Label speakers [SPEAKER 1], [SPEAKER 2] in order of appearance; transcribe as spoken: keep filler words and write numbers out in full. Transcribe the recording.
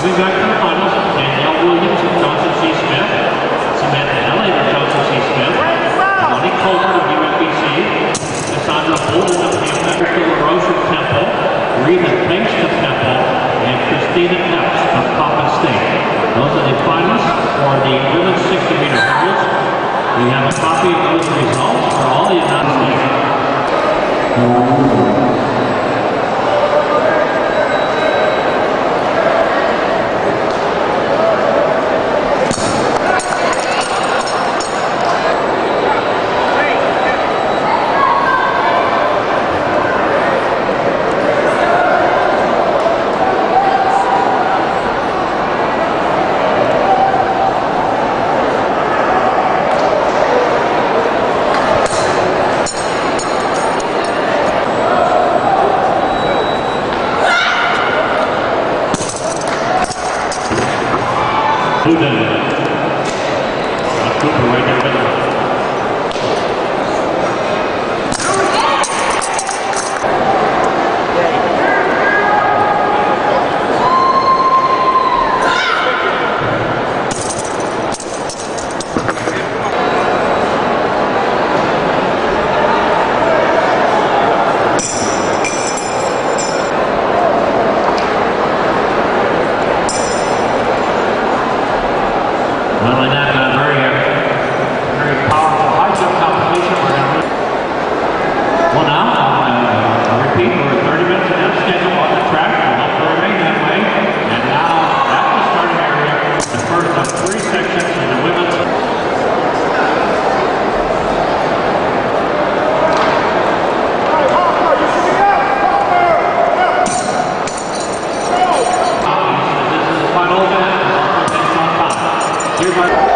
[SPEAKER 1] Moving back to the finals, Danielle Williams of Johnson C. Smith, Samantha Elliott of Johnson C. Smith, Bonnie Colbert of U M B C, Cassandra Bolden of Hampton, Crystal LaRoche of Temple, Rita Banks of Temple, and Christina Epps of Coppin State. Those are the finalists for the women's sixty meter hurdles. We have a copy of those results for all the United States. Who did it? Cooper right there with him. Well, in that uh, very, uh, very powerful high jump competition, we're going to well now, uh, I'll repeat, we're thirty minutes ahead of schedule on the track. We'll hope to remain that way. And now, at the starting area, the first of three sections in the women's. This is the final event. Hereby